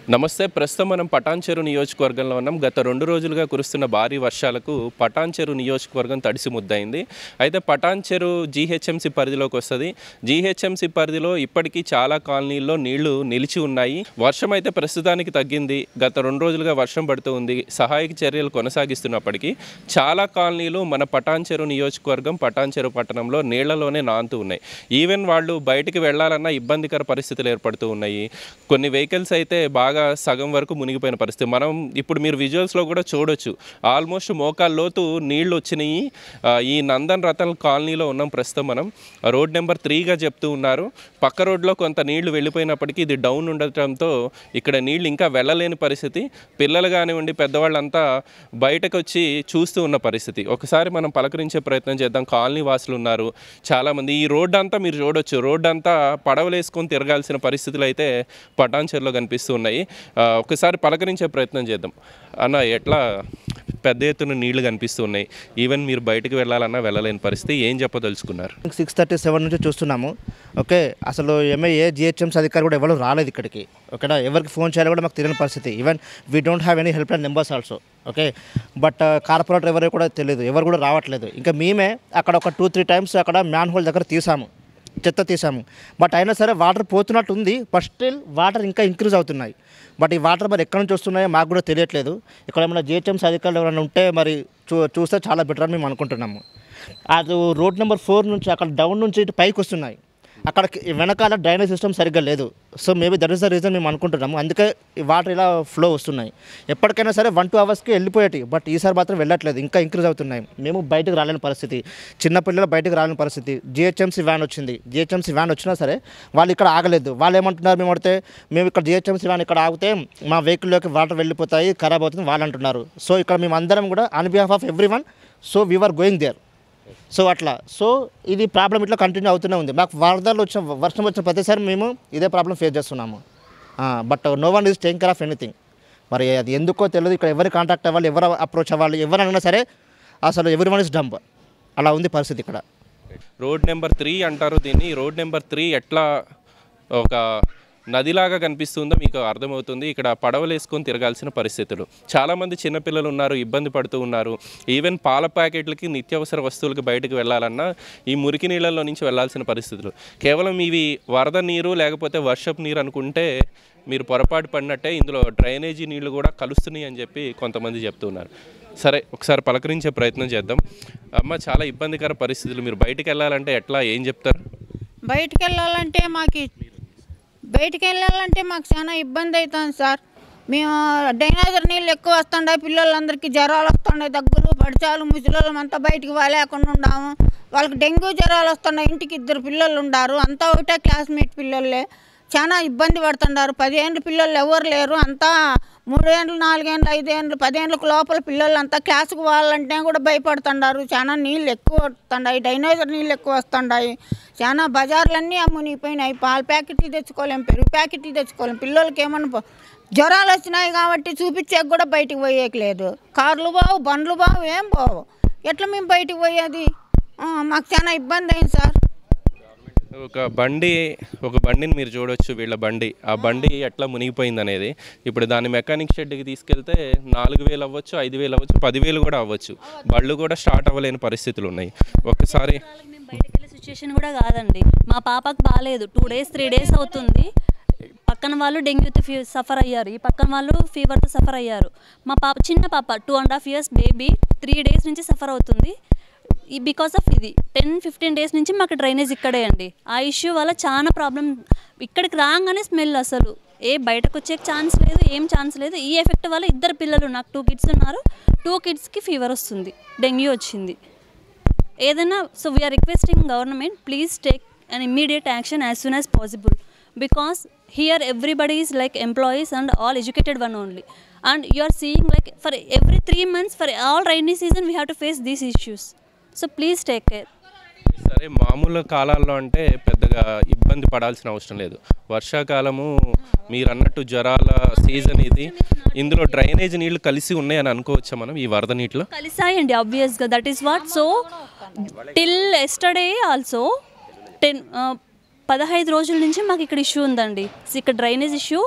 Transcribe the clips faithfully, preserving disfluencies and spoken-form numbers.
నమస్తే. ప్రస్తుతం మనం పటాన్ చెరు నియోజకవర్గంలో ఉన్నాం. గత రెండు రోజులుగా కురుస్తున్న భారీ వర్షాలకు పటాన్ చెరు నియోజకవర్గం తడిసి ముద్దయింది. అయితే పటాన్ చెరు జీహెచ్ఎంసీ పరిధిలోకి వస్తుంది. జీహెచ్ఎంసీ పరిధిలో ఇప్పటికీ చాలా కాలనీల్లో నీళ్లు నిలిచి ఉన్నాయి. వర్షం అయితే ప్రస్తుతానికి తగ్గింది. గత రెండు రోజులుగా వర్షం పడుతూ ఉంది. సహాయక చర్యలు కొనసాగిస్తున్నప్పటికీ చాలా కాలనీలు మన పటాన్ చెరు నియోజకవర్గం పటాన్ చెరు పట్టణంలో నీళ్లలోనే నాంతూ ఉన్నాయి. ఈవెన్ వాళ్ళు బయటికి వెళ్లాలన్నా ఇబ్బందికర పరిస్థితులు ఏర్పడుతూ ఉన్నాయి. కొన్ని వెహికల్స్ అయితే బాగా సగం వరకు మునిగిపోయిన పరిస్థితి. మనం ఇప్పుడు మీరు విజువల్స్లో కూడా చూడొచ్చు. ఆల్మోస్ట్ మోకాళ్ళ లోతు నీళ్లు వచ్చినాయి. ఈ నందన్ రతన్ కాలనీలో ఉన్నాం ప్రస్తుతం. మనం రోడ్ నెంబర్ త్రీగా చెప్తూ ఉన్నారు. పక్క రోడ్లో కొంత నీళ్లు వెళ్ళిపోయినప్పటికీ ఇది డౌన్ ఉండటంతో ఇక్కడ నీళ్లు ఇంకా వెళ్ళలేని పరిస్థితి. పిల్లలు కానివ్వండి, పెద్దవాళ్ళంతా బయటకు వచ్చి చూస్తూ ఉన్న పరిస్థితి. ఒకసారి మనం పలకరించే ప్రయత్నం చేద్దాం. కాలనీ వాసులు ఉన్నారు చాలామంది. ఈ రోడ్డు అంతా మీరు చూడొచ్చు. రోడ్డు అంతా పడవలు వేసుకొని తిరగాల్సిన పరిస్థితులు అయితే పటాన్ చెరులో కనిపిస్తూ ఉన్నాయి. ఒకసారి పలకరించే ప్రయత్నం చేద్దాం. అన్న, ఎట్లా పెద్ద ఎత్తున నీళ్లు కనిపిస్తున్నాయి, ఈవెన్ మీరు బయటకు వెళ్ళాలన్నా వెళ్ళలేని పరిస్థితి, ఏం చెప్పదలుచుకున్నారు? సిక్స్ థర్టీ సెవెన్ నుంచి చూస్తున్నాము. ఓకే, అసలు ఎంఏఏ జిహెచ్ఎంసీ అధికారి కూడా ఎవరు రాలేదు ఇక్కడికి. ఓకేనా, ఎవరికి ఫోన్ చేయాలో కూడా మాకు తెలియని పరిస్థితి. Even we don't have any help line numbers also. Okay, but corporator ఎవరు కూడా తెలియదు, ఎవరు కూడా రావట్లేదు. ఇంకా మేమే అక్కడ ఒక టూ త్రీ టైమ్స్ అక్కడ మ్యాన్ హోల్ దగ్గర తీసాము, చెత్త తీసాము. బట్ అయినా సరే వాటర్ పోతున్నట్టు ఉంది. బట్ స్టిల్ వాటర్ ఇంకా ఇంక్రీజ్ అవుతున్నాయి. బట్ ఈ వాటర్ మరి ఎక్కడి నుంచి వస్తున్నాయో మాకు కూడా తెలియట్లేదు. ఇక్కడ ఏమైనా జిహెచ్ఎంసీ అధికారులు ఎవరైనా ఉంటే మరి చూ చూస్తే చాలా బెటర్ అని మేము అనుకుంటున్నాము. అది రోడ్ నెంబర్ ఫోర్ నుంచి అక్కడ డౌన్ నుంచి ఇటు పైకి వస్తున్నాయి. అక్కడ వెనకాల డ్రైనేజ్ సిస్టమ్ సరిగ్గా లేదు. So maybe that is the reason మేము అనుకుంటున్నాము. అందుకే ఈ వాటర్ ఇలా ఫ్లో వస్తున్నాయి. ఎప్పటికైనా సరే వన్ టూ అవర్స్కి వెళ్ళిపోయేటి, బట్ ఈసారి మాత్రం వెళ్ళట్లేదు, ఇంకా ఇంక్రీజ్ అవుతున్నాయి. మేము బయటకు రాలేని పరిస్థితి, చిన్నపిల్లలు బయటకు రాలేని పరిస్థితి. జిహెచ్ఎంసీ వ్యాన్ వచ్చింది. జిహెచ్ఎంసీ వ్యాన్ వచ్చినా సరే వాళ్ళు ఇక్కడ ఆగలేదు. వాళ్ళు ఏమంటున్నారు, మేము అడితే మేము ఇక్కడ జిహెచ్ఎంసీ వ్యాన్ ఇక్కడ ఆగితే మా వెహికల్లోకి వాటర్ వెళ్ళిపోతాయి, ఖరాబ్ అవుతుంది వాళ్ళు అంటున్నారు. సో ఇక్కడ మేము అందరం కూడా on behalf of everyone, so we're going there. So అట్లా సో ఇది ప్రాబ్లం ఇట్లా కంటిన్యూ అవుతూనే ఉంది. మాకు వరదలు వచ్చిన వర్షం వచ్చిన ప్రతిసారి మేము ఇదే ప్రాబ్లం ఫేస్ చేస్తున్నాము. But no one is taking care of anything. మరి అది ఎందుకో తెలియదు. ఇక్కడ ఎవరు కాంటాక్ట్ అవ్వాలి, ఎవరు అప్రోచ్ అవ్వాలి, ఎవరైనా సరే అసలు ఎవ్రీ వన్ ఇస్ డంప్. అలా ఉంది పరిస్థితి ఇక్కడ. రోడ్ నెంబర్ త్రీ అంటారు దీన్ని. రోడ్ నెంబర్ త్రీ ఎట్లా ఒక నదిలాగా కనిపిస్తుందో మీకు అర్థమవుతుంది. ఇక్కడ పడవలు వేసుకొని తిరగాల్సిన పరిస్థితులు. చాలామంది చిన్నపిల్లలు ఉన్నారు, ఇబ్బంది పడుతూ ఉన్నారు. ఈవెన్ పాల ప్యాకెట్లకి, నిత్యావసర వస్తువులకి బయటకు వెళ్ళాలన్నా ఈ మురికి నీళ్ళల్లో నుంచి వెళ్ళాల్సిన పరిస్థితులు. కేవలం ఇవి వరద నీరు లేకపోతే వర్షపు నీరు అనుకుంటే మీరు పొరపాటు పడినట్టే. ఇందులో డ్రైనేజీ నీళ్లు కూడా కలుస్తున్నాయి అని చెప్పి కొంతమంది చెప్తున్నారు. సరే, ఒకసారి పలకరించే ప్రయత్నం చేద్దాం. అమ్మ, చాలా ఇబ్బందికర పరిస్థితులు. మీరు బయటకు వెళ్ళాలంటే ఎట్లా, ఏం చెప్తారు? బయటకు వెళ్ళాలంటే మాకు బయటికి వెళ్ళాలంటే మాకు చాలా ఇబ్బంది అవుతుంది సార్. మేము డైనేజర్ నీళ్ళు ఎక్కువ వస్తుంటాయి, పిల్లలందరికీ జ్వరాలు వస్తుంటాయి, దగ్గులు పడిచాలు ముసలిళ్ళం అంతా బయటికి లేకుండా ఉన్నాము. వాళ్ళకి డెంగ్యూ జ్వరాలు వస్తున్నాయి. ఇంటికి ఇద్దరు పిల్లలు ఉన్నారు, అంతా ఒకటే క్లాస్మేట్ పిల్లలే. చాలా ఇబ్బంది పడుతున్నారు. పదిహేండ్ల పిల్లలు ఎవరు లేరు, అంతా మూడేండ్లు, నాలుగేండ్లు, ఐదేండ్లు, పదేండ్లకు లోపల పిల్లలు అంతా క్లాసుకు వాళ్ళంటే కూడా భయపడుతున్నారు. చాలా నీళ్ళు ఎక్కువ వస్తున్నాయి, డైనేజర్ నీళ్ళు ఎక్కువ వస్తున్నాయి. చాలా బజార్లన్నీ మునిగిపోయినాయి. పాల ప్యాకెట్లు తెచ్చుకోలేము, పెరుగు ప్యాకెట్లు తెచ్చుకోలేము. పిల్లలకి ఏమన్నా జ్వరాలు వచ్చినాయి కాబట్టి చూపించాక కూడా బయటికి పోయేయట్లేదు. కార్లు బావు, బండ్లు బావు, ఏం బావు. ఎట్లా మేము బయటికి పోయేది? మాకు చాలా ఇబ్బంది అయింది సార్. ఒక బండి ఒక బండిని మీరు చూడవచ్చు. వీళ్ళ బండి, ఆ బండి ఎట్లా మునిగిపోయింది అనేది. ఇప్పుడు దాన్ని మెకానిక్ షెడ్కి తీసుకెళ్తే నాలుగు వేలు అవ్వచ్చు, ఐదు వేలు అవ్వచ్చు, పదివేలు కూడా అవ్వచ్చు. బళ్ళు కూడా స్టార్ట్ అవ్వలేని పరిస్థితులు ఉన్నాయి. ఒకసారి బయటకు వెళ్ళే సిచ్యువేషన్ కూడా కాదండి. మా పాపకు బాగాలేదు, టూ డేస్ త్రీ డేస్ అవుతుంది. పక్కన వాళ్ళు డెంగ్యూతో ఫీ సఫర్ అయ్యారు, ఈ పక్కన వాళ్ళు ఫీవర్తో సఫర్ అయ్యారు. మా పాప, చిన్న పాప, two and half years baby, three days నుంచి సఫర్ అవుతుంది. ఈ బికాస్ ఆఫ్ ఇది టెన్ ఫిఫ్టీన్ డేస్ నుంచి మాకు డ్రైనేజ్ ఇక్కడే అండి. ఆ ఇష్యూ వల్ల చాలా ప్రాబ్లం. ఇక్కడికి రాగానే స్మెల్, అసలు ఏ బయటకు వచ్చే ఛాన్స్ లేదు, ఏం ఛాన్స్ లేదు. ఈ ఎఫెక్ట్ వల్ల ఇద్దరు పిల్లలు, నాకు టూ కిడ్స్ ఉన్నారు, టూ కిడ్స్కి ఫీవర్ వస్తుంది, డెంగ్యూ వచ్చింది. ఏదైనా so we're requesting government, please take an immediate action as soon as possible. Because here everybody is like employees and all educated one only. And you are seeing like for every three months for all rainy season we have to face these issues. So please take care. సరే, మామూలు కాలాల్లో అంటే పెద్దగా ఇబ్బంది పడాల్సిన అవసరం లేదు. వర్షాకాలము మీరు అన్నట్టు జ్వరాల సీజన్ ఇది. ఇందులో డ్రైనేజ్ నీళ్లు కలిసి ఉన్నాయని అనుకోవచ్చా మనం? ఈ వరద నీటిలో కలిసాయండి ఆబ్వియస్గా. That is what. So till yesterday also ten పదహైదు రోజుల నుంచి మాకు ఇక్కడ ఇష్యూ ఉందండి. ఇక్కడ డ్రైనేజ్ ఇష్యూ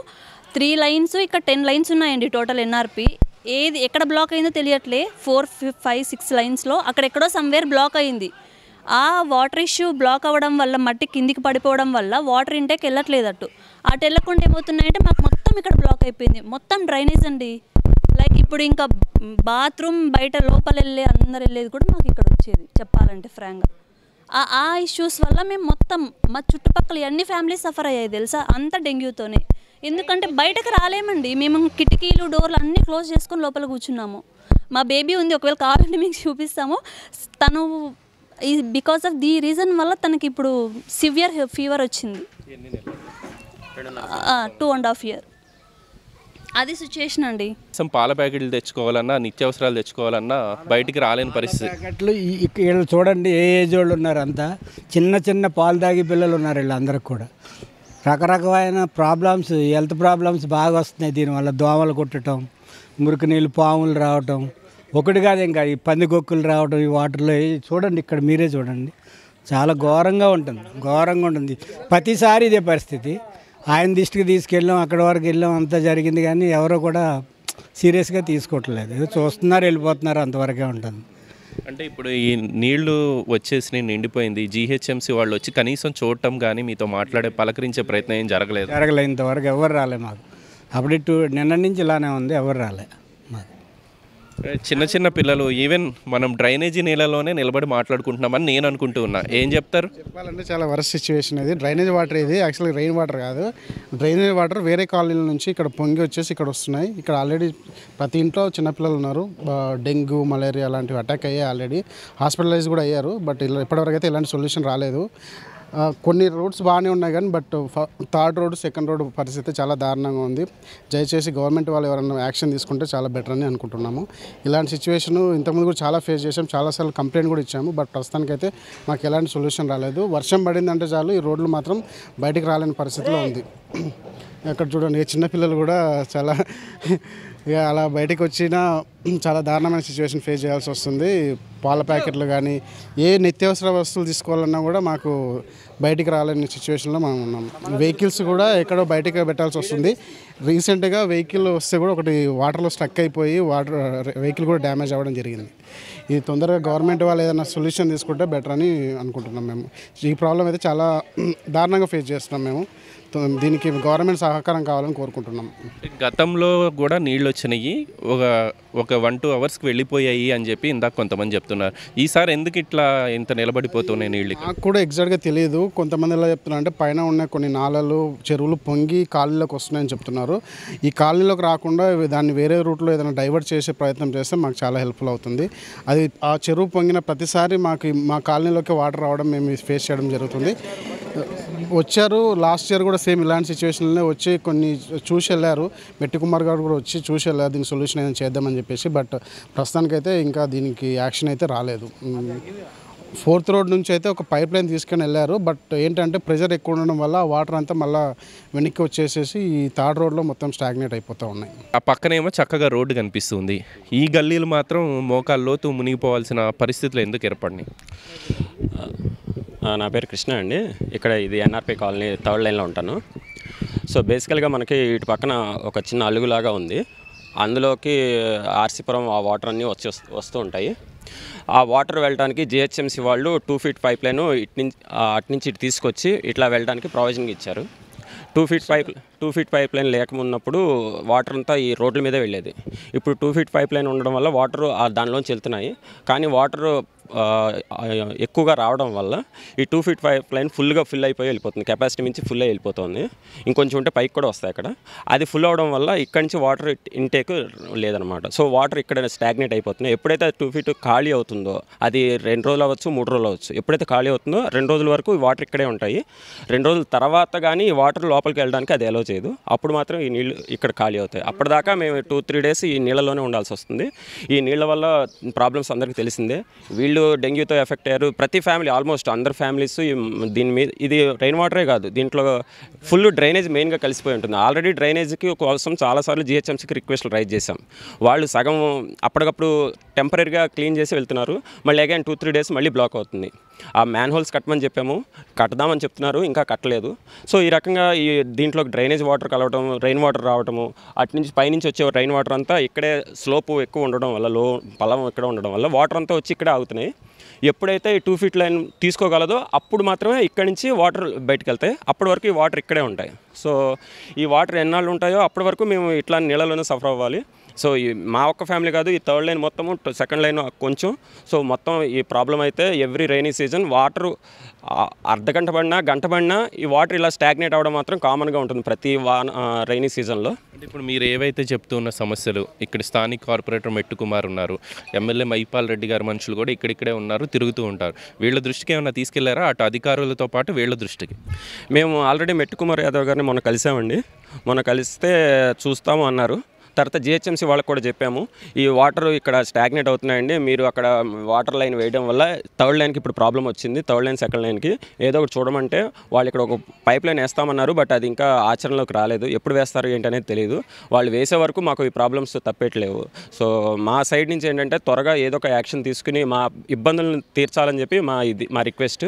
త్రీ లైన్స్ ఇక్కడ టెన్ లైన్స్ ఉన్నాయండి టోటల్ ఎన్ఆర్పి. ఏది ఎక్కడ బ్లాక్ అయిందో తెలియట్లే. ఫోర్ ఫైవ్ సిక్స్ లైన్స్లో అక్కడెక్కడో సమ్వేర్ బ్లాక్ అయింది. ఆ వాటర్ ఇష్యూ బ్లాక్ అవ్వడం వల్ల మట్టి కిందికి పడిపోవడం వల్ల వాటర్ ఇంటేక్ వెళ్ళట్లేదు అటు. అటు వెళ్ళకుండా ఏమవుతున్నాయంటే మాకు మొత్తం ఇక్కడ బ్లాక్ అయిపోయింది. మొత్తం డ్రైనేజ్ అండి. లైక్ ఇప్పుడు ఇంకా బాత్రూమ్ బయట లోపల వెళ్ళే అందరు వెళ్ళేది కూడా మాకు ఇక్కడ వచ్చేది చెప్పాలంటే ఫ్రాంక్గా. ఆ ఇష్యూస్ వల్ల మేము మొత్తం మా చుట్టుపక్కల అన్ని ఫ్యామిలీస్ సఫర్ అయ్యాయి తెలుసా, అంతా డెంగ్యూతోనే. ఎందుకంటే బయటకు రాలేమండి, మేము కిటికీలు డోర్లు అన్నీ క్లోజ్ చేసుకొని లోపల కూర్చున్నాము. మా బేబీ ఉంది, ఒకవేళ కావాలంటే మీకు చూపిస్తాము. తను ఈ బికాస్ ఆఫ్ ది రీజన్ వల్ల తనకి ఇప్పుడు సివియర్ ఫీవర్ వచ్చింది. టూ అండ్ హాఫ్ ఇయర్ అది సిచ్యుయేషన్ అండి. పాల ప్యాకెట్లు తెచ్చుకోవాలన్నా నిత్యావసరాలు తెచ్చుకోవాలన్నా బయటికి రాలేని పరిస్థితి. ప్యాకెట్లు వీళ్ళు చూడండి ఏ ఏజ్ వాళ్ళు ఉన్నారు, అంతా చిన్న చిన్న పాలు తాగి పిల్లలు ఉన్నారు. వీళ్ళందరికి కూడా రకరకమైన ప్రాబ్లమ్స్, హెల్త్ ప్రాబ్లమ్స్ బాగా వస్తున్నాయి దీనివల్ల. దోమలు కుట్టడం, మురికి నీళ్ళు పాములు రావటం, ఒకటి కాదు ఇంకా ఈ పందికొక్కులు రావటం ఈ వాటర్లో. చూడండి ఇక్కడ మీరే చూడండి, చాలా ఘోరంగా ఉంటుంది, ఘోరంగా ఉంటుంది. ప్రతిసారి ఇదే పరిస్థితి. ఆయన దృష్టికి తీసుకెళ్ళాం, అక్కడ వరకు వెళ్ళాం, అంతా జరిగింది, కానీ ఎవరో కూడా సీరియస్గా తీసుకోవట్లేదు. ఏదో చూస్తున్నారు, వెళ్ళిపోతున్నారు, అంతవరకే ఉంటుంది. అంటే ఇప్పుడు ఈ నీళ్లు వచ్చేసి నిండిపోయింది, జీహెచ్ఎంసీ వాళ్ళు వచ్చి కనీసం చూడటం కానీ మీతో మాట్లాడే పలకరించే ప్రయత్నం ఏం జరగలేదు? జరగలేదు ఇంతవరకు, ఎవరు రాలే మాకు. అప్పుడు ఇటు నిన్న నుంచి ఇలానే ఉంది, ఎవరు రాలే మాకు. చిన్న చిన్న పిల్లలు ఈవెన్ మనం డ్రైనేజీ నీళ్ళలోనే నిలబడి మాట్లాడుకుంటున్నామని నేను అనుకుంటూ ఉన్నా, ఏం చెప్తారు? చెప్పాలంటే చాలా వరస్ట్ సిచ్యువేషన్ ఇది. డ్రైనేజ్ వాటర్ ఇది యాక్చువల్లీ రెయిన్ వాటర్ కాదు. డ్రైనేజ్ వాటర్ వేరే కాలనీల నుంచి ఇక్కడ పొంగి వచ్చేసి ఇక్కడ వస్తున్నాయి. ఇక్కడ ఆల్రెడీ ప్రతి ఇంట్లో చిన్నపిల్లలు ఉన్నారు. డెంగ్యూ, మలేరియా అలాంటివి అటాక్ అయ్యాయి, ఆల్రెడీ హాస్పిటలైజ్ కూడా అయ్యారు. బట్ ఇలా ఇప్పటివరకు అయితే ఎలాంటి సొల్యూషన్ రాలేదు. కొన్ని రోడ్స్ బాగానే ఉన్నాయి కానీ but third road, second road పరిస్థితి చాలా దారుణంగా ఉంది. దయచేసి గవర్నమెంట్ వాళ్ళు ఎవరైనా యాక్షన్ తీసుకుంటే చాలా బెటర్ అని అనుకుంటున్నాము. ఇలాంటి సిచ్యువేషన్ ఇంతకుముందు కూడా చాలా ఫేస్ చేసాం, చాలాసార్లు కంప్లైంట్ కూడా ఇచ్చాము. బట్ ప్రస్తుతానికైతే మాకు ఎలాంటి సొల్యూషన్ రాలేదు. వర్షం పడిందంటే చాలు ఈ రోడ్లు మాత్రం బయటికి రాలేని పరిస్థితిలో ఉంది. అక్కడ చూడండి చిన్నపిల్లలు కూడా చాలా ఇక అలా బయటకు వచ్చినా చాలా దారుణమైన సిచ్యువేషన్ ఫేస్ చేయాల్సి వస్తుంది. పాల ప్యాకెట్లు కానీ ఏ నిత్యావసర వస్తువులు తీసుకోవాలన్నా కూడా మాకు బయటికి రాలేని సిచ్యువేషన్లో మనం ఉన్నాం. వెహికల్స్ కూడా ఎక్కడో బయటకు పెట్టాల్సి వస్తుంది. రీసెంట్గా వెహికల్ వస్తే కూడా ఒకటి వాటర్లో స్టక్ అయిపోయి వాటర్ వెహికల్ కూడా డ్యామేజ్ అవ్వడం జరిగింది. ఇది తొందరగా గవర్నమెంట్ వాళ్ళు ఏదైనా సొల్యూషన్ తీసుకుంటే బెటర్ అని అనుకుంటున్నాం మేము. ఈ ప్రాబ్లం అయితే చాలా దారుణంగా ఫేస్ చేస్తున్నాం మేము. దీనికి గవర్నమెంట్ సహకారం కావాలని కోరుకుంటున్నాం. గతంలో కూడా నీళ్ళు వచ్చినాయి, ఒక ఒక వన్ టూ అవర్స్కి వెళ్ళిపోయాయి అని చెప్పి ఇందాక కొంతమంది చెప్తున్నారు. ఈసారి ఎందుకు ఇట్లా ఇంత నిలబడిపోతున్నాయి నీళ్ళు? నాకు కూడా ఎగ్జాక్ట్గా తెలియదు. కొంతమంది ఎలా చెప్తున్నారు అంటే పైన ఉన్న కొన్ని నాలలు, చెరువులు పొంగి కాలనీలోకి వస్తున్నాయని చెప్తున్నారు. ఈ కాలనీలోకి రాకుండా దాన్ని వేరే రూట్లో ఏదైనా డైవర్ట్ చేసే ప్రయత్నం చేస్తే మాకు చాలా హెల్ప్ఫుల్ అవుతుంది. అది ఆ చెరువు పొంగిన ప్రతిసారి మాకు మా కాలనీలోకి వాటర్ రావడం మేము ఫేస్ చేయడం జరుగుతుంది. వచ్చారు లాస్ట్ ఇయర్ కూడా సేమ్ ఇలాంటి సిచ్యువేషన్లోనే వచ్చి కొన్ని చూసి వెళ్ళారు. మెట్టి కుమార్ గారు కూడా వచ్చి చూసి వెళ్ళారు దీనికి సొల్యూషన్ ఏదైనా చేద్దామని చెప్పేసి. బట్ ప్రస్తుతానికైతే ఇంకా దీనికి యాక్షన్ అయితే రాలేదు. ఫోర్త్ రోడ్ నుంచి అయితే ఒక పైప్ లైన్ తీసుకొని వెళ్ళారు. బట్ ఏంటంటే ప్రెషర్ ఎక్కువ ఉండడం వల్ల వాటర్ అంతా మళ్ళీ వెనక్కి వచ్చేసేసి ఈ థర్డ్ రోడ్లో మొత్తం స్టాగ్నేట్ అయిపోతూ ఉన్నాయి. ఆ పక్కనేమో చక్కగా రోడ్డు కనిపిస్తుంది, ఈ గల్లీలు మాత్రం మోకాళ్ళ లోతు మునిగిపోవాల్సిన పరిస్థితులు ఎందుకు ఏర్పడినాయి? నా పేరు కృష్ణ అండి. ఇక్కడ ఇది ఎన్ఆర్పి కాలనీ థర్డ్ లైన్లో ఉంటాను. సో బేసికల్గా మనకి ఇటు పక్కన ఒక చిన్న అలుగులాగా ఉంది. అందులోకి ఆర్సీపురం ఆ వాటర్ అన్నీ వచ్చి వస్తూ ఉంటాయి. ఆ వాటర్ వెళ్ళడానికి జిహెచ్ఎంసీ వాళ్ళు టూ ఫీట్ పైప్ లైన్ ఇటు నుంచి అటు నుంచి ఇటు తీసుకొచ్చి ఇట్లా వెళ్ళడానికి ప్రొవిజన్ ఇచ్చారు. Two feet pipe two feet pipe line లేకమున్నప్పుడు వాటర్ అంతా ఈ రోడ్ల మీదే వెళ్ళేది. ఇప్పుడు టూ ఫీట్ పైప్ లైన్ ఉండడం వల్ల వాటర్ దానిలోంచి వెళ్తున్నాయి. కానీ వాటర్ ఎక్కువగా రావడం వల్ల ఈ టూ ఫీట్ పైప్ లైన్ ఫుల్గా ఫిల్ అయిపోయి వెళ్ళిపోతుంది. కెపాసిటీ మించి ఫుల్ అయి వెళ్ళిపోతుంది. ఇంకొంచెం ఉంటే పైకి కూడా వస్తాయి అక్కడ. అది ఫుల్ అవడం వల్ల ఇక్కడి నుంచి వాటర్ ఇంటేక్ లేదనమాట. సో వాటర్ ఇక్కడ స్టాగ్నేట్ అయిపోతుంది. ఎప్పుడైతే టూ ఫీట్ ఖాళీ అవుతుందో అది రెండు రోజులు అవ్వచ్చు, మూడు రోజులు అవ్వచ్చు. ఎప్పుడైతే ఖాళీ అవుతుందో రెండు రోజుల వరకు ఈ వాటర్ ఇక్కడే ఉంటాయి. రెండు రోజుల తర్వాత కానీ ఈ వాటర్ లోపలికి వెళ్ళడానికి అది అలో చేయదు. అప్పుడు మాత్రం ఈ నీళ్ళు ఇక్కడ ఖాళీ అవుతాయి. అప్పటిదాకా మేము టూ త్రీ డేస్ ఈ నీళ్ళలోనే ఉండాల్సి వస్తుంది. ఈ నీళ్ళ వల్ల ప్రాబ్లమ్స్ అందరికీ తెలిసిందే. వీళ్ళు డెంగ్యూతో ఎఫెక్ట్ అయ్యారు. ప్రతి ఫ్యామిలీ, ఆల్మోస్ట్ అందరు ఫ్యామిలీస్ దీని మీద. ఇది రెయిన్ వాటరే కాదు, దీంట్లో ఫుల్ డ్రైనేజ్ మెయిన్గా కలిసిపోయి ఉంటుంది. ఆల్రెడీ డ్రైనేజ్కి కోసం చాలాసార్లు జిహెచ్ఎంసీకి రిక్వెస్ట్లు రైజ్ చేశాం. వాళ్ళు సగం అప్పటికప్పుడు టెంపరీగా క్లీన్ చేసి వెళ్తున్నారు. మళ్ళీ అగైన్ టూ త్రీ డేస్ మళ్ళీ బ్లాక్ అవుతుంది. ఆ మ్యాన్ హోల్స్ కట్టమని చెప్పాము, కట్టదామని చెప్తున్నారు, ఇంకా కట్టలేదు. సో ఈ రకంగా ఈ దీంట్లో డ్రైనేజ్ వాటర్ కలవటం, రెయిన్ వాటర్ రావటము, అటు నుంచి పైనుంచి వచ్చే రెయిన్ వాటర్ అంతా ఇక్కడే స్లోపు ఎక్కువ ఉండడం వల్ల, లో పొలం ఇక్కడ ఉండడం వల్ల వాటర్ అంతా వచ్చి ఇక్కడే ఆగుతున్నాయి. ఎప్పుడైతే ఈ టూ ఫీట్ లైన్ తీసుకోగలదో అప్పుడు మాత్రమే ఇక్కడి నుంచి వాటర్ బయటకు వెళ్తాయి. అప్పటి వరకు ఈ వాటర్ ఇక్కడే ఉంటాయి. సో ఈ వాటర్ ఎన్నాళ్ళు ఉంటాయో అప్పటి వరకు మేము ఇట్లా నీళ్ళలోనే సఫర్ అవ్వాలి. సో ఈ మా ఒక్క ఫ్యామిలీ కాదు, ఈ థర్డ్ లైన్ మొత్తము, సెకండ్ లైన్ కొంచెం. సో మొత్తం ఈ ప్రాబ్లం అయితే ఎవ్రీ రైనీ సీజన్ వాటరు అర్ధ గంట పడినా గంట పడినా ఈ వాటర్ ఇలా స్టాగ్నేట్ అవ్వడం మాత్రం కామన్గా ఉంటుంది ప్రతి వాన రైనీ సీజన్లో. అంటే ఇప్పుడు మీరు ఏవైతే చెప్తున్న సమస్యలు, ఇక్కడ స్థానిక కార్పొరేటర్ మెట్టు కుమార్ ఉన్నారు, ఎమ్మెల్యే మైపాల్ రెడ్డి గారి మనుషులు కూడా ఇక్కడిక్కడే ఉన్నారు, తిరుగుతూ ఉంటారు. వీళ్ళ దృష్టికి ఏమైనా తీసుకెళ్లారా అటు అధికారులతో పాటు వీళ్ళ దృష్టికి? మేము ఆల్రెడీ మెట్టు కుమార్ యాదవ్ గారిని మొన్న కలిసామండి. మొన్న కలిస్తే చూస్తాము అన్నారు. తర్వాత జిహెచ్ఎంసీ వాళ్ళకి కూడా చెప్పాము, ఈ వాటర్ ఇక్కడ స్టాగ్నేట్ అవుతున్నాయండి, మీరు అక్కడ వాటర్ లైన్ వేయడం వల్ల థర్డ్ లైన్కి ఇప్పుడు ప్రాబ్లం వచ్చింది, థర్డ్ లైన్ సెకండ్ లైన్కి ఏదో ఒకటి చూడమంటే వాళ్ళు ఇక్కడ ఒక పైప్ లైన్ వేస్తామన్నారు. బట్ అది ఇంకా ఆచరణలోకి రాలేదు. ఎప్పుడు వేస్తారు ఏంటి అనేది తెలియదు. వాళ్ళు వేసే వరకు మాకు ఈ ప్రాబ్లమ్స్ తప్పేట్లేవు. సో మా సైడ్ నుంచి ఏంటంటే త్వరగా ఏదో ఒక యాక్షన్ తీసుకుని మా ఇబ్బందులను తీర్చాలని చెప్పి మా ఇది మా రిక్వెస్ట్.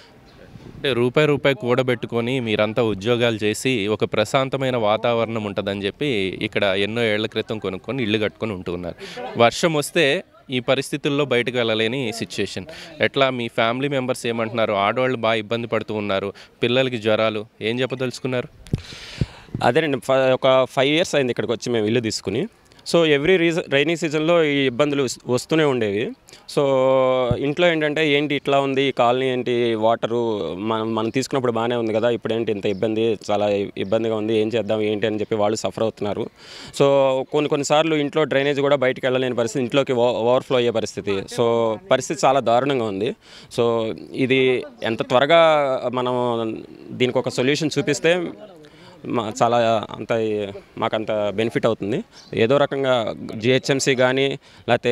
అంటే రూపాయి రూపాయి కూడబెట్టుకొని మీరంతా ఉద్యోగాలు చేసి ఒక ప్రశాంతమైన వాతావరణం ఉంటుందని చెప్పి ఇక్కడ ఎన్నో ఏళ్ల క్రితం కొనుక్కొని ఇల్లు కట్టుకొని ఉంటున్నారు. వర్షం వస్తే ఈ పరిస్థితుల్లో బయటకు వెళ్ళలేని సిచ్యుయేషన్. ఎట్లా మీ ఫ్యామిలీ మెంబర్స్ ఏమంటున్నారు? ఆడవాళ్ళు బాగా ఇబ్బంది పడుతూ ఉన్నారు, పిల్లలకి జ్వరాలు, ఏం చెప్పదలుచుకున్నారు? అదేనండి, ఒక ఫైవ్ ఇయర్స్ అయింది ఇక్కడికి వచ్చి మేము ఇల్లు తీసుకుని. సో ఎవ్రీ రీజన్ రైనీ సీజన్లో ఈ ఇబ్బందులు వస్తూనే ఉండేవి. సో ఇంట్లో ఏంటంటే ఏంటి ఇట్లా ఉంది ఈ కాలనీ, ఏంటి వాటరు మనం మనం తీసుకున్నప్పుడు బాగానే ఉంది కదా, ఇప్పుడు ఏంటి ఇంత ఇబ్బంది, చాలా ఇబ్బందిగా ఉంది, ఏం చేద్దాం ఏంటి అని చెప్పి వాళ్ళు సఫర్ అవుతున్నారు. సో కొన్ని కొన్నిసార్లు ఇంట్లో డ్రైనేజ్ కూడా బయటకు వెళ్ళలేని పరిస్థితి, ఇంట్లోకి ఓవర్ఫ్లో అయ్యే పరిస్థితి. సో పరిస్థితి చాలా దారుణంగా ఉంది. సో ఇది ఎంత త్వరగా మనం దీనికి ఒక సొల్యూషన్ చూపిస్తే మా చాలా అంత మాకంత బెనిఫిట్ అవుతుంది. ఏదో రకంగా జిహెచ్ఎంసీ కానీ లేకపోతే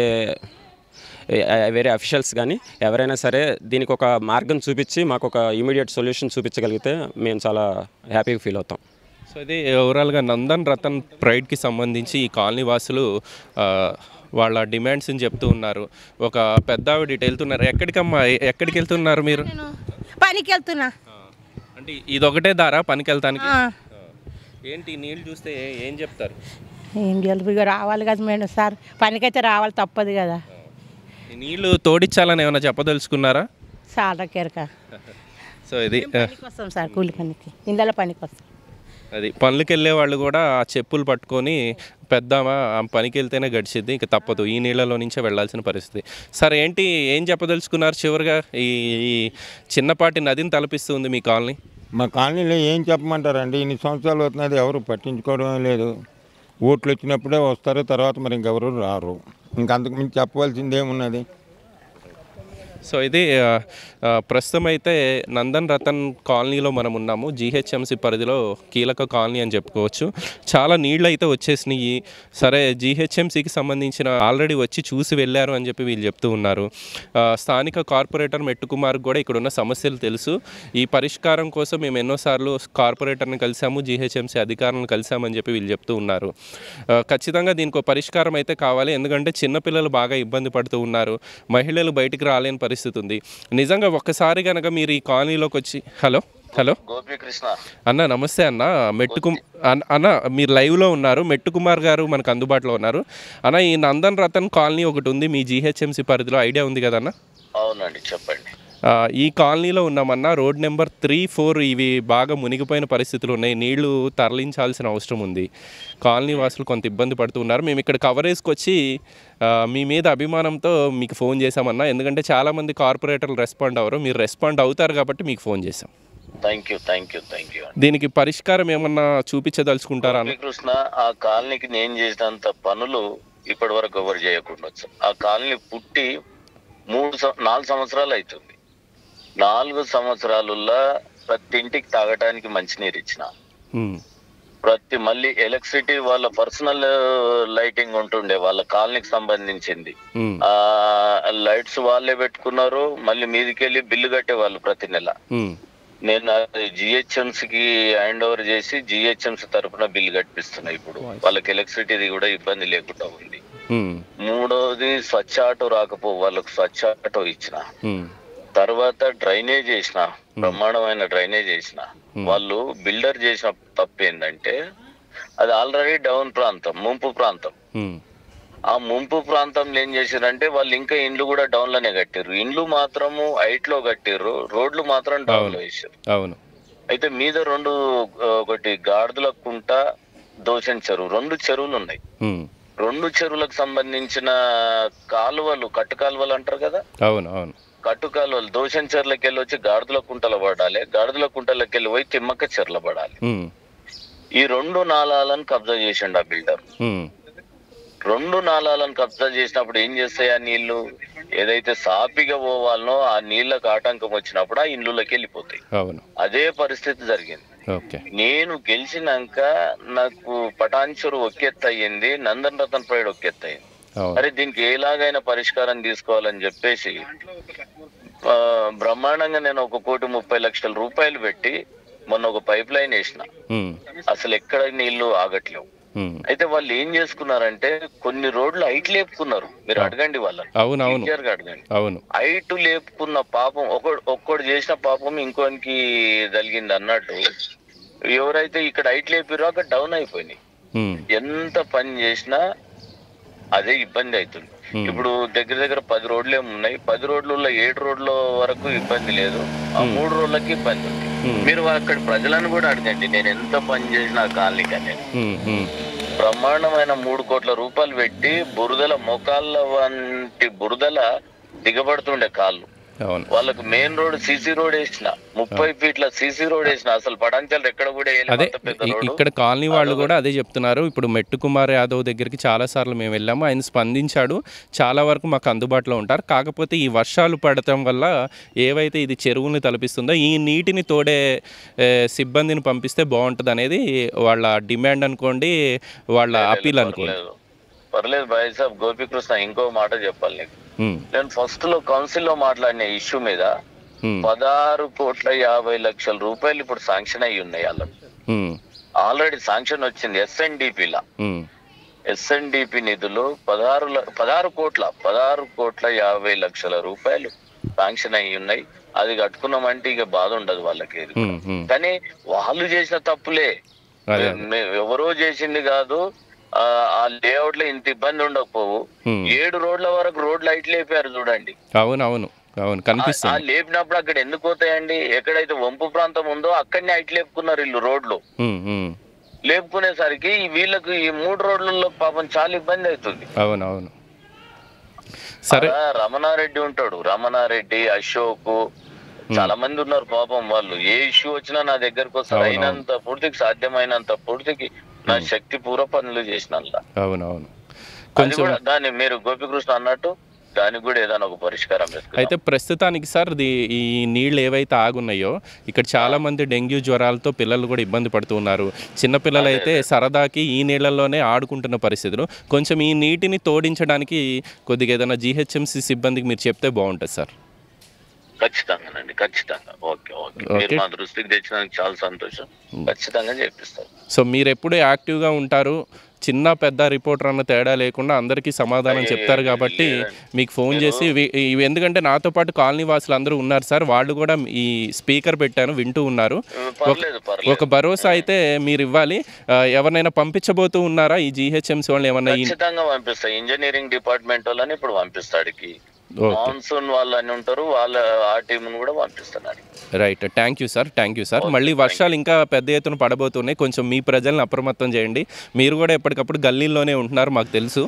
వేరే అఫీషియల్స్ కానీ ఎవరైనా సరే దీనికి ఒక మార్గం చూపించి మాకు ఒక ఇమీడియట్ సొల్యూషన్ చూపించగలిగితే మేము చాలా హ్యాపీగా ఫీల్ అవుతాం. సో ఇది ఓవరాల్గా నందన్ రతన్ ప్రైడ్కి సంబంధించి ఈ కాలనీ వాసులు వాళ్ళ డిమాండ్స్ని చెప్తూ ఉన్నారు. ఒక పెద్ద ఆవిడ ఇటు వెళ్తున్నారు. ఎక్కడికమ్మా, ఎక్కడికి వెళ్తున్నారు మీరు? పనికి వెళ్తున్నా. అంటే ఇదొకటే దారా పనికి వెళ్తానికి? ఏంటి నీళ్ళు చూస్తే ఏం చెప్తారు? ఏం గెలుపు రావాలి కదా మేడం సార్, పనికైతే రావాలి తప్పదు కదా. నీళ్ళు తోడించాలని ఏమైనా చెప్పదలుచుకున్నారా? చాలా కేరక. సో ఇది పనికి వస్తాం సార్, కూలి పనికి, ఇళ్ళలో పనికి వస్తాం. అది పనులకి వెళ్ళే వాళ్ళు కూడా ఆ చెప్పులు పట్టుకొని పెద్దామా ఆ పనికి వెళ్తేనే గడిచిద్ది, ఇంకా తప్పదు, ఈ నీళ్ళలో నుంచే వెళ్ళాల్సిన పరిస్థితి. సరే ఏంటి ఏం చెప్పదలుచుకున్నారు చివరిగా? ఈ చిన్నపాటి నదిని తలపిస్తుంది మీ కాలనీ. మా కాలనీలో ఏం చెప్పమంటారండి, ఇన్ని సంవత్సరాలు అవుతున్నది, ఎవరు పట్టించుకోవడమే లేదు. ఓట్లు వచ్చినప్పుడే వస్తారు, తర్వాత మరి ఇంకెవరు రారు. ఇంకంతకు మించి చెప్పవలసింది ఏమున్నది? సో ఇది ప్రస్తుతం అయితే నందన్ రతన్ కాలనీలో మనం ఉన్నాము. జీహెచ్ఎంసీ పరిధిలో కీలక కాలనీ అని చెప్పుకోవచ్చు. చాలా నీళ్ళు అయితే వచ్చేసినాయి. సరే జీహెచ్ఎంసీకి సంబంధించిన ఆల్రెడీ వచ్చి చూసి వెళ్ళారు అని చెప్పి వీళ్ళు చెప్తూ ఉన్నారు. స్థానిక కార్పొరేటర్ మెట్టు కుమార్ కూడా ఇక్కడ ఉన్న సమస్యలు తెలుసు. ఈ పరిష్కారం కోసం మేము ఎన్నోసార్లు కార్పొరేటర్ని కలిసాము, జీహెచ్ఎంసీ అధికారులను కలిసామని చెప్పి వీళ్ళు చెప్తూ ఉన్నారు. ఖచ్చితంగా దీనికి ఒక పరిష్కారం అయితే కావాలి. ఎందుకంటే చిన్నపిల్లలు బాగా ఇబ్బంది పడుతూ ఉన్నారు, మహిళలు బయటికి రాలేని పరిస్థితి ఉంది. నిజంగా ఒక్కసారి కనుక మీరు ఈ కాలనీలోకి వచ్చి హలో హలో గోపీకృష్ణ అన్న, నమస్తే అన్న. మెట్టు అన్న మీరు లైవ్లో ఉన్నారు, మెట్టు కుమార్ గారు మనకు అందుబాటులో ఉన్నారు. అన్న ఈ నందన్ రతన్ కాలనీ ఒకటి ఉంది మీ జీహెచ్ఎంసీ పరిధిలో, ఐడియా ఉంది కదన్న? అవునండి, చెప్పండి. ఈ కాలనీలో ఉన్నామన్నా. రోడ్ నెంబర్ త్రీ ఫోర్ ఇవి బాగా మునిగిపోయిన పరిస్థితులు ఉన్నాయి, నీళ్లు తరలించాల్సిన అవసరం ఉంది. కాలనీ వాసులు కొంత ఇబ్బంది పడుతున్నారు. మేము ఇక్కడ కవరేజ్కి వచ్చి మీ మీద అభిమానంతో మీకు ఫోన్ చేశామన్నా. ఎందుకంటే చాలామంది కార్పొరేటర్లు రెస్పాండ్ అవ్వరు, మీరు రెస్పాండ్ అవుతారు కాబట్టి మీకు ఫోన్ చేశాం. Thank you thank you thank you దీనికి పరిష్కారం ఏమన్నా చూపించదలుచుకుంటారా? కృష్ణ, ఆ కాలనీకి నేను చేసినంత పనులు ఇప్పటి వరకు ఎవరు చేయకుండా వచ్చారు. ఆ కాలనీ పుట్టి మూడు నాలుగు సంవత్సరాలు అవుతుంది. నాలుగు సంవత్సరాలలో ప్రతి ఇంటికి తాగటానికి మంచినీరు ఇచ్చిన, ప్రతి మళ్ళీ ఎలక్ట్రిసిటీ వాళ్ళ పర్సనల్ లైటింగ్ ఉంటుండే వాళ్ళ కాలనీకి సంబంధించింది, ఆ లైట్స్ వాళ్ళే పెట్టుకున్నారు. మళ్ళీ మీదికెళ్ళి బిల్లు కట్టే వాళ్ళు ప్రతి నెల. నేను జిహెచ్ఎంసీకి హ్యాండ్ ఓవర్ చేసి జిహెచ్ఎంసీ తరఫున బిల్లు కట్టిస్తున్నా. ఇప్పుడు వాళ్ళకి ఎలక్ట్రిసిటీ కూడా ఇబ్బంది లేకుండా ఉంది. మూడోది స్వచ్ఛ ఆటో రాకపో వాళ్ళకు స్వచ్ఛ ఆటో ఇచ్చిన. తర్వాత డ్రైనేజ్ చేసిన, బ్రహ్మాండమైన డ్రైనేజ్ చేసిన. వాళ్ళు బిల్డర్ చేసిన తప్పు ఏంటంటే అది ఆల్రెడీ డౌన్ ప్రాంతం, ముంపు ప్రాంతం. ఆ ముంపు ప్రాంతంలో ఏం చేశారంటే వాళ్ళు ఇంకా ఇండ్లు కూడా డౌన్ లోనే కట్టారు. ఇండ్లు మాత్రము హైట్ లో కట్టారు, రోడ్లు మాత్రం డౌన్ లో వేసారు. అవును. అయితే మీద రెండు, ఒకటి గాడిదల కుంట, దోషన్ చెరువు, రెండు చెరువులు ఉన్నాయి. రెండు చెరువులకు సంబంధించిన కాలువలు, కట్టు కాలువలు అంటారు కదా. అవును అవును. కట్టు కాలువలు దోషన్ చెరువులకు వెళ్ళి వచ్చి గాడిదల కుంటలు పడాలి, గాడిదల కుంటలకు వెళ్ళి పోయి తిమ్మక్క చెర్ల పడాలి. ఈ రెండు నాళాలను కబ్జా చేసిండు ఆ బిల్డర్. రెండు నాళాలను కబ్జా చేసినప్పుడు ఏం చేస్తాయి ఆ నీళ్లు? ఏదైతే సాపిగా పోవాలనో ఆ నీళ్లకు ఆటంకం వచ్చినప్పుడు ఆ ఇండ్లకి వెళ్ళిపోతాయి. అదే పరిస్థితి జరిగింది. నేను గెలిచినాక నాకు పటాన్చెరు ఒకెత్తు అయ్యింది, నందన్ రతన్ ప్రైడ్ ఒకెత్తు అయింది. అరే దీనికి ఎలాగైనా పరిష్కారం తీసుకోవాలని చెప్పేసి బ్రహ్మాండంగా నేను ఒక కోటి ముప్పై లక్షల రూపాయలు పెట్టి మొన్న ఒక పైప్ లైన్ వేసిన. అసలు ఎక్కడ నీళ్లు ఆగట్లేవు. అయితే వాళ్ళు ఏం చేసుకున్నారంటే కొన్ని రోడ్లు హైట్ లేపుకున్నారు. మీరు అడగండి వాళ్ళని, అడగండి. హైట్ లేపుకున్న పాపం ఒక ఒక్కడు చేసిన పాపం ఇంకోనికి జరిగింది అన్నట్టు. ఎవరైతే ఇక్కడ హైట్ లేపిరో అక్కడ డౌన్ అయిపోయినాయి. ఎంత పని చేసినా అదే ఇబ్బంది అవుతుంది. ఇప్పుడు దగ్గర దగ్గర పది రోడ్లు ఏమున్నాయి, పది రోడ్లలో ఏడు రోడ్ల వరకు ఇబ్బంది లేదు, ఆ మూడు రోడ్లకి ఇబ్బంది ఉంది. మీరు అక్కడ ప్రజలను కూడా అడగండి, నేను ఎంత పని చేసిన కాలనీకి అనేది. బ్రహ్మాండమైన మూడు కోట్ల రూపాయలు పెట్టి బురదల మొకాళ్ళ వంటి బురదల దిగబడుతుండే కాళ్ళు. వాళ్ళకు మెయిన్ రోడ్ సీసీ రోడ్ వేసిన, ముప్పై ఫీట్ల సీసీ రోడ్ వేసిన. అసలు పటాన్చెరు ఎక్కడ కూడా అదే ఇక్కడ కాలనీ వాళ్ళు కూడా అదే చెప్తున్నారు. ఇప్పుడు మెట్టు కుమార్ యాదవ్ దగ్గరికి చాలా సార్లు మేము వెళ్ళాము, ఆయన స్పందించాడు, చాలా వరకు మాకు అందుబాటులో ఉంటారు. కాకపోతే ఈ వర్షాలు పడటం వల్ల ఏవైతే ఇది చెరువుని తలపిస్తుందో ఈ నీటిని తోడే సిబ్బందిని పంపిస్తే బాగుంటుంది అనేది వాళ్ళ డిమాండ్ అనుకోండి, వాళ్ళ అపీల్ అనుకోండి. పర్లేదు భాయ్ సాబ్ గోపీకృష్ణ, ఇంకో మాట చెప్పాలి నీకు. నేను ఫస్ట్ లో కౌన్సిల్ లో మాట్లాడిన ఇష్యూ మీద పదహారు కోట్ల యాభై లక్షల రూపాయలు ఇప్పుడు శాంక్షన్ అయ్యి ఉన్నాయి. వాళ్ళకి ఆల్రెడీ శాంక్షన్ వచ్చింది. ఎస్ఎన్డిపిలా ఎస్ఎన్డిపి నిధులు పదహారు పదహారు కోట్ల పదహారు కోట్ల యాభై లక్షల రూపాయలు శాంక్షన్ అయ్యి ఉన్నాయి. అది కట్టుకున్నామంటే ఇక బాధ ఉండదు వాళ్ళకి. కానీ వాళ్ళు చేసిన తప్పులే, ఎవరో చేసింది కాదు. ఆ లేఅవుట్ లో ఇంత ఇబ్బంది ఉండకపోవు. ఏడు రోడ్ల వరకు రోడ్లు లైట్ లేపారు చూడండి. అవునవును అవును కనిపిస్తుంది. లేపినప్పుడు అక్కడ ఎందుకు పోతాయండి? ఎక్కడైతే వంపు ప్రాంతం ఉందో అక్కడనే హైట్ లేపుకున్నారు వీళ్ళు రోడ్లు. లేపుకునేసరికి వీళ్ళకి ఈ మూడు రోడ్లలో పాపం చాలా ఇబ్బంది అవుతుంది. అవునవును. సరే, రమణారెడ్డి ఉంటాడు, రమణారెడ్డి, అశోక్, చాలా మంది ఉన్నారు పాపం. వాళ్ళు ఏ ఇష్యూ వచ్చినా నా దగ్గరకు వస్తారు. అయినంత పూర్తికి, సాధ్యమైనంత పూర్తికి నా శక్తి పూర్వ పనులు చేసిన. అవునవును. దాన్ని మీరు గోపికృష్ణ అన్నట్టు దానికి కూడా ఏదైనా ఒక పరిష్కారం. అయితే ప్రస్తుతానికి సార్ ఈ నీళ్ళు ఏవైతే ఆగున్నాయో ఇక్కడ చాలా మంది డెంగ్యూ జ్వరాలతో పిల్లలు కూడా ఇబ్బంది పడుతూ ఉన్నారు. చిన్నపిల్లలు అయితే సరదాకి ఈ నీళ్ళల్లోనే ఆడుకుంటున్న పరిస్థితులు. కొంచెం ఈ నీటిని తోడించడానికి కొద్దిగా ఏదైనా జీహెచ్ఎంసీ సిబ్బందికి మీరు చెప్తే బాగుంటుంది సార్. ఖచ్చితంగానండి, ఖచ్చితంగా. ఓకే ఓకే, మీరు మా దృష్టికి తెచ్చినందుకు చాలా సంతోషం. ఖచ్చితంగా చేపిస్తారు. సో మీరు ఎప్పుడూ యాక్టివ్గా ఉంటారు, చిన్న పెద్ద రిపోర్టర్ అన్న తేడా లేకుండా అందరికీ సమాధానం చెప్తారు కాబట్టి మీకు ఫోన్ చేసి ఇవి, ఎందుకంటే నాతో పాటు కాలనీ వాసులు అందరూ ఉన్నారు సార్, వాళ్ళు కూడా ఈ స్పీకర్ పెట్టాను వింటూ ఉన్నారు. ఒక భరోసా అయితే మీరు ఇవ్వాలి. ఎవరినైనా పంపించబోతూ ఉన్నారా ఈ జీహెచ్ఎంసీ వాళ్ళు? ఏమన్నా ఖచ్చితంగా పంపిస్తా. ఇంజనీరింగ్ డిపార్ట్మెంట్ వాళ్ళని ఇప్పుడు పంపిస్తాడికి, మాన్సూన్ వాళ్ళని ఉంటారు, వాళ్ళ ఆ టీంను కూడా పంపిస్తున్నారు. Right, thank you sir, thank you sir. మళ్ళీ వర్షాలు ఇంకా పెద్ద ఎత్తున పడబోతున్నాయి, కొంచెం మీ ప్రజలను అప్రమత్తం చేయండి. మీరు కూడా ఎప్పటికప్పుడు గల్లీల్లోనే ఉంటున్నారు మాకు తెలుసు.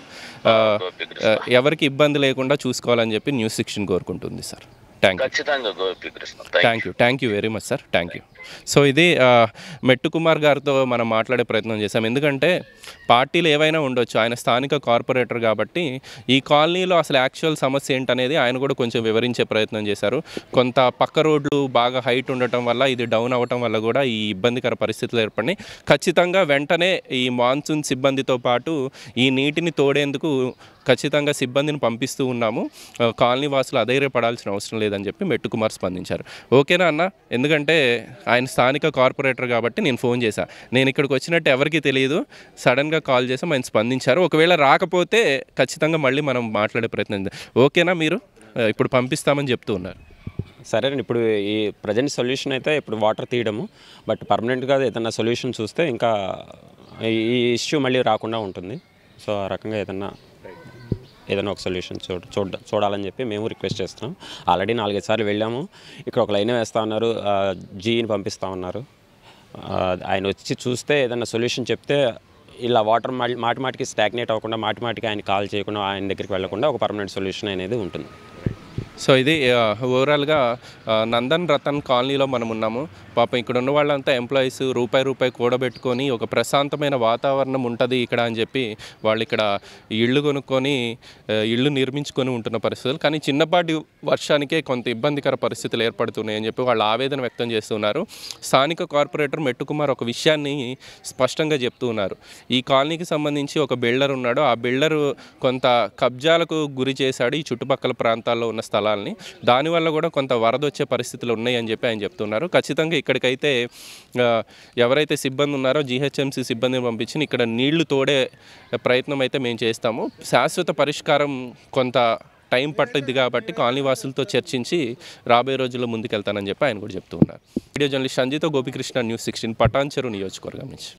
ఎవరికి ఇబ్బంది లేకుండా చూసుకోవాలని చెప్పి న్యూస్ సిక్స్టీన్ కోరుకుంటుంది sir. Thank you thank you thank you very much sir, thank you. So ఇది మెట్టు కుమార్ గారితో మనం మాట్లాడే ప్రయత్నం చేశాం. ఎందుకంటే పార్టీలు ఏవైనా ఉండొచ్చు, ఆయన స్థానిక కార్పొరేటర్ కాబట్టి ఈ కాలనీలో అసలు యాక్చువల్ సమస్య ఏంటనేది ఆయన కూడా కొంచెం వివరించే ప్రయత్నం చేశారు. కొంత పక్క రోడ్లు బాగా హైట్ ఉండటం వల్ల, ఇది డౌన్ అవ్వటం వల్ల కూడా ఈ ఇబ్బందికర పరిస్థితులు ఏర్పడినాయి. ఖచ్చితంగా వెంటనే ఈ మాన్సూన్ సిబ్బందితో పాటు ఈ నీటిని తోడేందుకు ఖచ్చితంగా సిబ్బందిని పంపిస్తూ ఉన్నాము. కాలనీ వాసులు అధైర్యపడాల్సిన అవసరం లేదని చెప్పి మెట్టు కుమార్ స్పందించారు. ఓకేనా అన్న? ఎందుకంటే ఆయన స్థానిక కార్పొరేటర్ కాబట్టి నేను ఫోన్ చేశాను. నేను ఇక్కడికి వచ్చినట్టు ఎవరికీ తెలియదు, సడన్గా కాల్ చేసాం, ఆయన స్పందించారు. ఒకవేళ రాకపోతే ఖచ్చితంగా మళ్ళీ మనం మాట్లాడే ప్రయత్నం. ఓకేనా? మీరు ఇప్పుడు పంపిస్తామని చెప్తూ ఉన్నారు. సరే ఇప్పుడు ఈ ప్రజెంట్ సొల్యూషన్ అయితే ఇప్పుడు వాటర్ తీయడము, బట్ పర్మనెంట్గా ఏదైనా సొల్యూషన్ చూస్తే ఇంకా ఈ ఇష్యూ మళ్ళీ రాకుండా ఉంటుంది. సో ఆ రకంగా ఏదన్నా ఏదైనా ఒక సొల్యూషన్ చూడ చూడ చూడాలని చెప్పి మేము రిక్వెస్ట్ చేస్తున్నాం. ఆల్రెడీ నాలుగైదు సార్లు వెళ్ళాము, ఇక్కడ ఒక లైన్ వేస్తూ ఉన్నారు, జీని పంపిస్తూ ఉన్నారు. ఆయన వచ్చి చూస్తే ఏదైనా సొల్యూషన్ చెప్తే ఇలా వాటర్ మాటి మాటికి స్టాగ్నేట్ అవ్వకుండా, మాటి మాటికి ఆయన కాల్ చేయకుండా, ఆయన దగ్గరికి వెళ్లకుండా ఒక పర్మనెంట్ సొల్యూషన్ అనేది ఉంటుంది. సో ఇది ఓవరాల్గా నందన్ రతన్ కాలనీలో మనం ఉన్నాము. పాపం ఇక్కడ ఉన్న వాళ్ళంతా ఎంప్లాయీస్ రూపాయి రూపాయి కూడబెట్టుకొని ఒక ప్రశాంతమైన వాతావరణం ఉంటుంది ఇక్కడ అని చెప్పి వాళ్ళు ఇక్కడ ఇళ్ళు కొనుక్కొని ఇళ్ళు నిర్మించుకొని ఉంటున్న పరిస్థితులు. కానీ చిన్నపాటి వర్షానికే కొంత ఇబ్బందికర పరిస్థితులు ఏర్పడుతున్నాయి అని చెప్పి వాళ్ళు ఆవేదన వ్యక్తం చేస్తున్నారు. స్థానిక కార్పొరేటర్ మెట్టుకుమార్ ఒక విషయాన్ని స్పష్టంగా చెప్తూ ఉన్నారు. ఈ కాలనీకి సంబంధించి ఒక బిల్డర్ ఉన్నాడు, ఆ బిల్డరు కొంత కబ్జాలకు గురి చేశాడు ఈ చుట్టుపక్కల ప్రాంతాల్లో ఉన్న స్థలాల్ని. దానివల్ల కూడా కొంత వరద వచ్చే పరిస్థితులు ఉన్నాయి అని చెప్పి ఆయన చెప్తున్నారు. ఖచ్చితంగా ఇక్కడికైతే ఎవరైతే సిబ్బంది ఉన్నారో జీహెచ్ఎంసీ సిబ్బందిని పంపించి ఇక్కడ నీళ్లు తోడే ప్రయత్నం అయితే మేము చేస్తాము. శాశ్వత పరిష్కారం కొంత టైం పట్టుద్ది కాబట్టి కాలనీ వాసులతో చర్చించి రాబోయే రోజుల్లో ముందుకెళ్తానని చెప్పి ఆయన కూడా చెప్తూ ఉన్నారు. వీడియో జర్నలిస్ట్ సంజయ్తో గోపికృష్ణ, న్యూస్ సిక్స్టీన్, పటాన్చెరు నియోజకవర్గం నుంచి.